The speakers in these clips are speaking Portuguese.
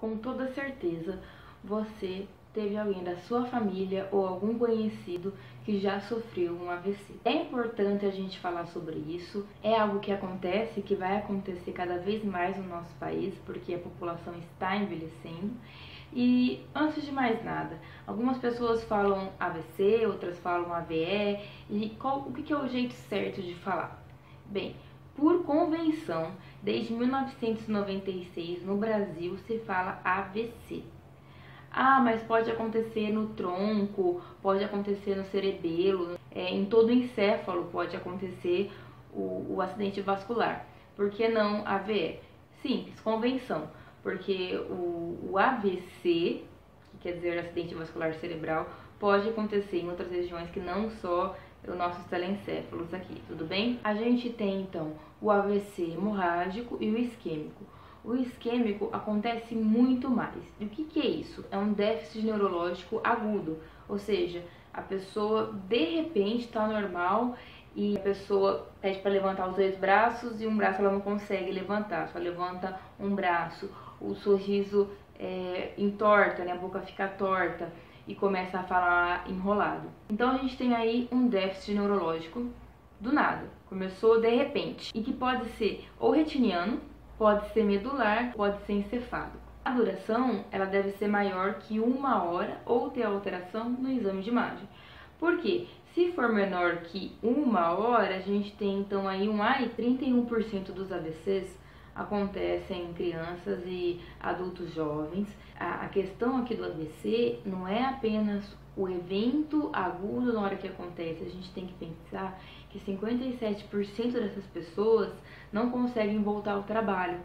Com toda certeza, você teve alguém da sua família ou algum conhecido que já sofreu um AVC. É importante a gente falar sobre isso, é algo que acontece, que vai acontecer cada vez mais no nosso país, porque a população está envelhecendo. E antes de mais nada, algumas pessoas falam AVC, outras falam AVE, e o que é o jeito certo de falar? Bem, por convenção, desde 1996 no Brasil se fala AVC. Ah, mas pode acontecer no tronco, pode acontecer no cerebelo, em todo o encéfalo pode acontecer o acidente vascular. Por que não AVE? Simples, convenção, porque o AVC, que quer dizer acidente vascular cerebral, pode acontecer em outras regiões que não só os nossos telencéfalos aqui, tudo bem? A gente tem então o AVC hemorrágico e o isquêmico. O isquêmico acontece muito mais. E o que é isso? É um déficit neurológico agudo, ou seja, a pessoa de repente está normal e a pessoa pede para levantar os dois braços e um braço ela não consegue levantar, só levanta um braço. O sorriso entorta, né? A boca fica torta e começa a falar enrolado. Então a gente tem aí um déficit neurológico do nada, começou de repente, e que pode ser ou retiniano, pode ser medular, pode ser encefálico. A duração ela deve ser maior que 1 hora ou ter alteração no exame de imagem. Por quê? Se for menor que 1 hora, a gente tem então aí 31% dos AVCs acontecem em crianças e adultos jovens. A questão aqui do AVC não é apenas o evento agudo na hora que acontece, a gente tem que pensar que 57% dessas pessoas não conseguem voltar ao trabalho.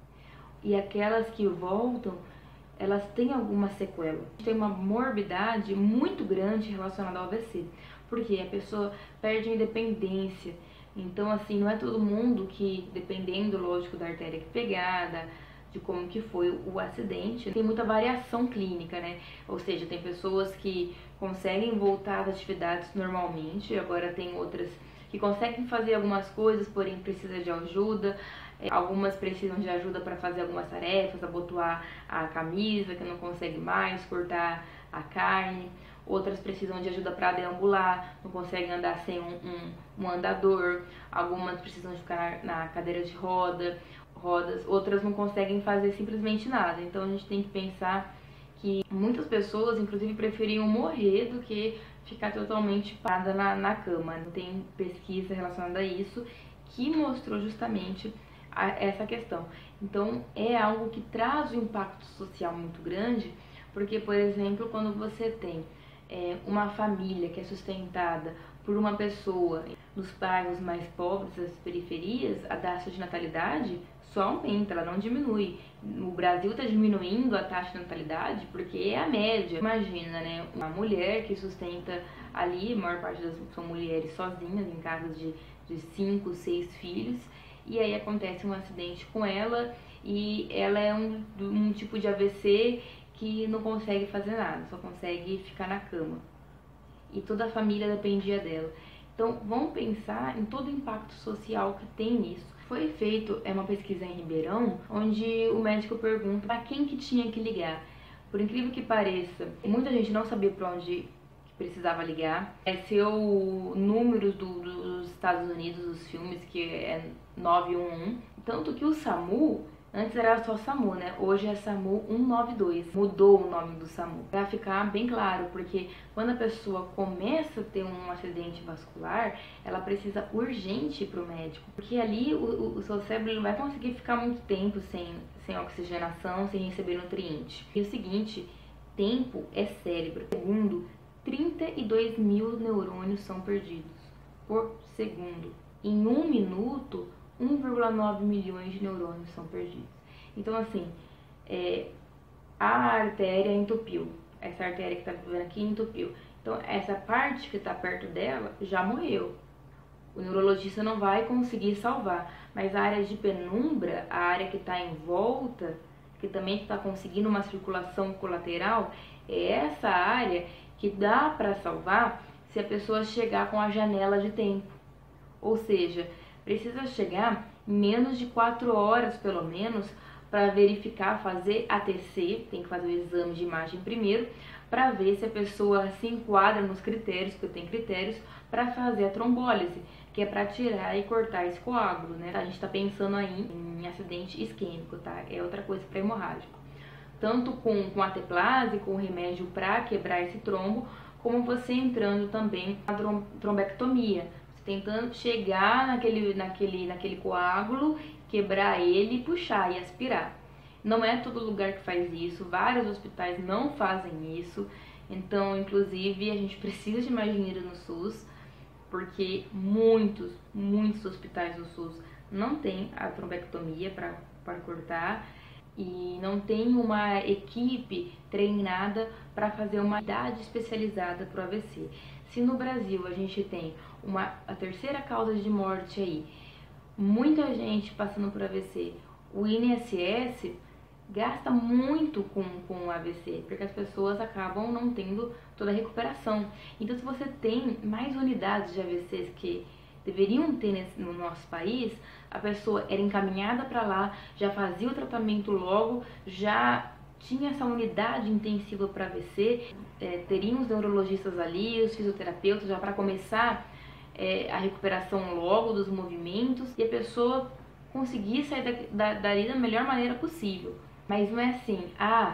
E aquelas que voltam, elas têm alguma sequela. Tem uma morbidade muito grande relacionada ao AVC, porque a pessoa perde a independência. Então, assim, não é todo mundo que, dependendo, lógico, da artéria que pegada, de como que foi o acidente, tem muita variação clínica, né? Ou seja, tem pessoas que conseguem voltar às atividades normalmente, agora tem outras que conseguem fazer algumas coisas, porém precisa de ajuda. Algumas precisam de ajuda para fazer algumas tarefas, abotoar a camisa, que não consegue mais, cortar a carne. Outras precisam de ajuda para deambular, não conseguem andar sem um andador. Algumas precisam de ficar na cadeira de rodas, outras não conseguem fazer simplesmente nada. Então a gente tem que pensar que muitas pessoas, inclusive, preferiam morrer do que ficar totalmente parada na cama. Tem pesquisa relacionada a isso que mostrou justamente essa questão. Então é algo que traz um impacto social muito grande, porque, por exemplo, quando você tem uma família que é sustentada por uma pessoa nos bairros mais pobres, das periferias, a taxa de natalidade só aumenta, ela não diminui. O Brasil está diminuindo a taxa de natalidade porque é a média. Imagina, né? Uma mulher que sustenta ali, a maior parte são mulheres sozinhas em casas de 5, 6 filhos, e aí acontece um acidente com ela e ela é um tipo de AVC que não consegue fazer nada, só consegue ficar na cama. E toda a família dependia dela. Então, vamos pensar em todo o impacto social que tem nisso. Foi feito uma pesquisa em Ribeirão, onde o médico pergunta para quem que tinha que ligar. Por incrível que pareça, muita gente não sabia para onde precisava ligar. Seu número dos Estados Unidos, dos filmes, que é 911. Tanto que o SAMU, antes era só SAMU, né? Hoje é SAMU 192. Mudou o nome do SAMU. Pra ficar bem claro, porque quando a pessoa começa a ter um acidente vascular, ela precisa urgente pro médico. Porque ali o seu cérebro não vai conseguir ficar muito tempo sem oxigenação, sem receber nutriente. E o seguinte, tempo é cérebro. Segundo, 32 mil neurônios são perdidos por segundo. Em 1 minuto, 1,9 milhões de neurônios são perdidos. Então, assim, a artéria entupiu. Essa artéria que tá vendo aqui entupiu. Então, essa parte que tá perto dela já morreu. O neurologista não vai conseguir salvar. Mas a área de penumbra, a área que tá em volta, que também está conseguindo uma circulação colateral, é essa área que dá para salvar se a pessoa chegar com a janela de tempo. Ou seja, precisa chegar em menos de 4 horas, pelo menos, para verificar, fazer ATC, tem que fazer o exame de imagem primeiro, para ver se a pessoa se enquadra nos critérios, porque tem critérios, para fazer a trombólise, que é para tirar e cortar esse coágulo, né? A gente está pensando aí em acidente isquêmico, tá? É outra coisa para hemorrágico. Tanto com a ateplase, com o remédio para quebrar esse trombo, como você entrando também na trombectomia, você tentando chegar naquele coágulo, quebrar ele, puxar e aspirar. Não é todo lugar que faz isso, vários hospitais não fazem isso, então, inclusive, a gente precisa de mais dinheiro no SUS, porque muitos hospitais do SUS não tem a trombectomia para cortar e não tem uma equipe treinada para fazer uma unidade especializada para o AVC. Se no Brasil a gente tem a terceira causa de morte aí, muita gente passando por AVC, o INSS gasta muito com o AVC, porque as pessoas acabam não tendo toda a recuperação. Então, se você tem mais unidades de AVCs que deveriam ter no nosso país, a pessoa era encaminhada para lá, já fazia o tratamento logo, já tinha essa unidade intensiva para AVC, teriam os neurologistas ali, os fisioterapeutas já para começar a recuperação logo dos movimentos e a pessoa conseguir sair dali da melhor maneira possível. Mas não é assim,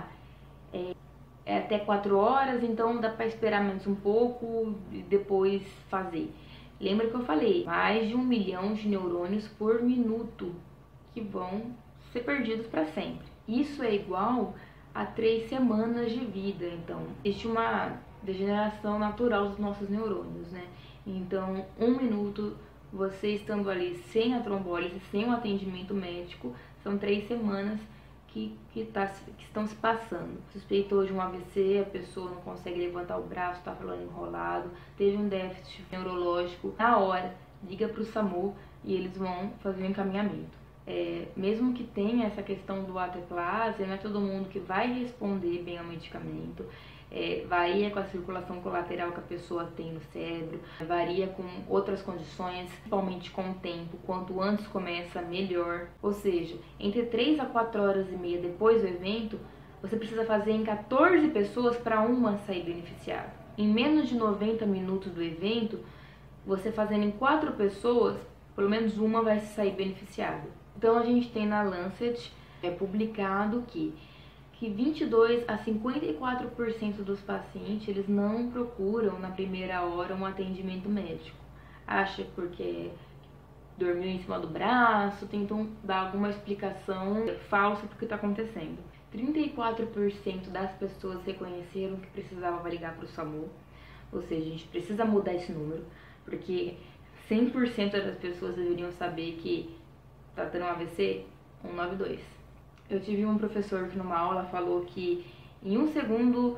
é até 4 horas, então dá para esperar menos um pouco e depois fazer. Lembra que eu falei, mais de 1 milhão de neurônios por minuto que vão ser perdidos para sempre. Isso é igual a 3 semanas de vida, então existe uma degeneração natural dos nossos neurônios, né? Então, 1 minuto, você estando ali sem a trombólise, sem o atendimento médico, são 3 semanas que estão se passando. Suspeitou de um AVC, a pessoa não consegue levantar o braço, está falando enrolado, teve um déficit neurológico, na hora, liga para o SAMU e eles vão fazer o encaminhamento. Mesmo que tenha essa questão do ateplase, não é todo mundo que vai responder bem ao medicamento. Varia com a circulação colateral que a pessoa tem no cérebro, varia com outras condições, principalmente com o tempo, quanto antes começa, melhor. Ou seja, entre 3 a 4 horas e meia depois do evento, você precisa fazer em 14 pessoas para uma sair beneficiada. Em menos de 90 minutos do evento, você fazendo em 4 pessoas, pelo menos uma vai sair beneficiada. Então a gente tem na Lancet publicado que 22 a 54% dos pacientes eles não procuram na primeira hora um atendimento médico. Acha porque dormiu em cima do braço, tentam dar alguma explicação falsa do que está acontecendo. 34% das pessoas reconheceram que precisava ligar para o SAMU, ou seja, a gente precisa mudar esse número, porque 100% das pessoas deveriam saber que está tendo um AVC 192. Eu tive um professor que numa aula falou que em 1 segundo,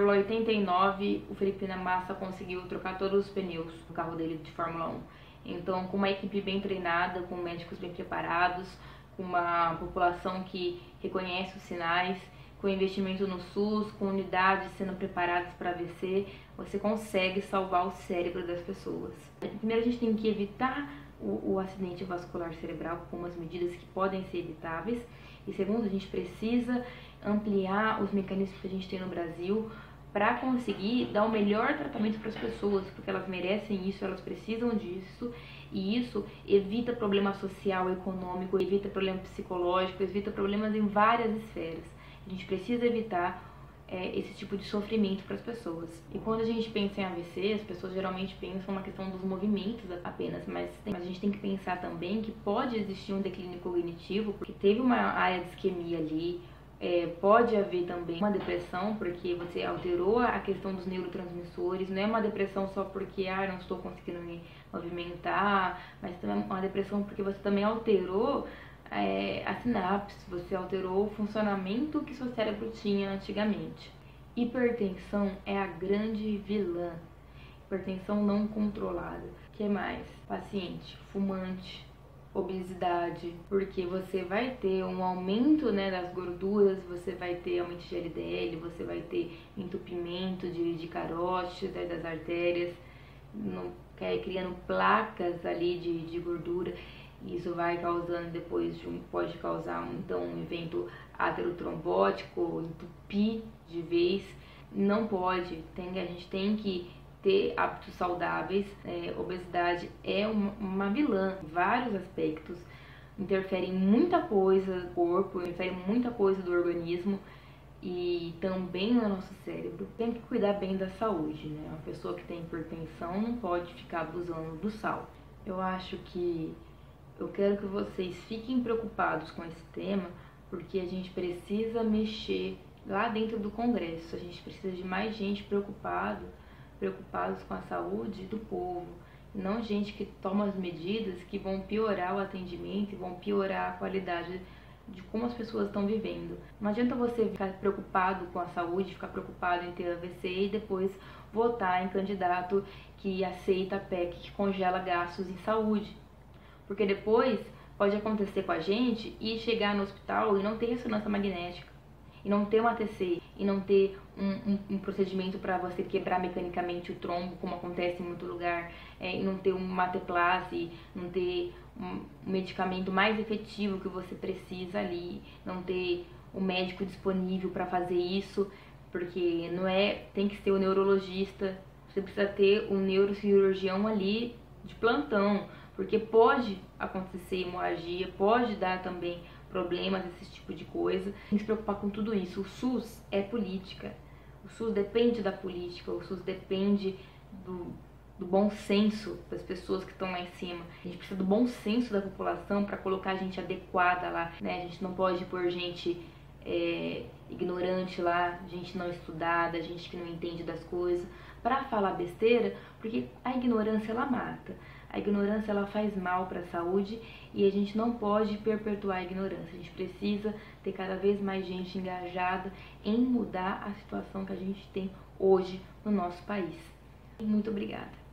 89, o Felipe Massa conseguiu trocar todos os pneus do carro dele de Fórmula 1. Então, com uma equipe bem treinada, com médicos bem preparados, com uma população que reconhece os sinais, com investimento no SUS, com unidades sendo preparadas para AVC, você consegue salvar o cérebro das pessoas. Primeiro, a gente tem que evitar o acidente vascular cerebral com umas medidas que podem ser evitáveis. E segundo, a gente precisa ampliar os mecanismos que a gente tem no Brasil para conseguir dar o melhor tratamento para as pessoas, porque elas merecem isso, elas precisam disso, e isso evita problema social, econômico, evita problema psicológico, evita problemas em várias esferas. A gente precisa evitar esse tipo de sofrimento para as pessoas. E quando a gente pensa em AVC, as pessoas geralmente pensam na questão dos movimentos apenas, mas a gente tem que pensar também que pode existir um declínio cognitivo, porque teve uma área de isquemia ali, pode haver também uma depressão, porque você alterou a questão dos neurotransmissores, não é uma depressão só porque não estou conseguindo me movimentar, mas também uma depressão porque você também alterou a sinapse, você alterou o funcionamento que seu cérebro tinha antigamente. Hipertensão é a grande vilã. Hipertensão não controlada. O que mais? Paciente fumante, obesidade, porque você vai ter um aumento, das gorduras, você vai ter aumento de LDL, você vai ter entupimento de carótida, das artérias, criando placas ali de gordura. Isso vai causando pode causar então um evento aterotrombótico, entupir de vez. Não pode, a gente tem que ter hábitos saudáveis. Obesidade é uma vilã em vários aspectos, interfere em muita coisa do corpo, interfere em muita coisa do organismo e também no nosso cérebro. Tem que cuidar bem da saúde, né? Uma pessoa que tem hipertensão não pode ficar abusando do sal. Eu quero que vocês fiquem preocupados com esse tema, porque a gente precisa mexer lá dentro do Congresso. A gente precisa de mais gente preocupados com a saúde do povo, e não gente que toma as medidas que vão piorar o atendimento e vão piorar a qualidade de como as pessoas estão vivendo. Não adianta você ficar preocupado com a saúde, ficar preocupado em ter AVC e depois votar em candidato que aceita a PEC que congela gastos em saúde. Porque depois pode acontecer com a gente e chegar no hospital e não ter ressonância magnética, e não ter uma ATC, e não ter um procedimento para você quebrar mecanicamente o trombo, como acontece em muito lugar, e não ter uma mateplase, não ter um medicamento mais efetivo que você precisa ali, não ter o médico disponível para fazer isso, porque tem que ser o neurologista, você precisa ter o neurocirurgião ali de plantão, porque pode acontecer hemorragia, pode dar também problemas, esse tipo de coisa. Tem que se preocupar com tudo isso. O SUS é política, o SUS depende da política, o SUS depende do bom senso das pessoas que estão lá em cima. A gente precisa do bom senso da população para colocar gente adequada lá, né? A gente não pode pôr gente ignorante lá, gente não estudada, gente que não entende das coisas, para falar besteira, porque a ignorância ela mata. A ignorância ela faz mal para a saúde e a gente não pode perpetuar a ignorância. A gente precisa ter cada vez mais gente engajada em mudar a situação que a gente tem hoje no nosso país. Muito obrigada.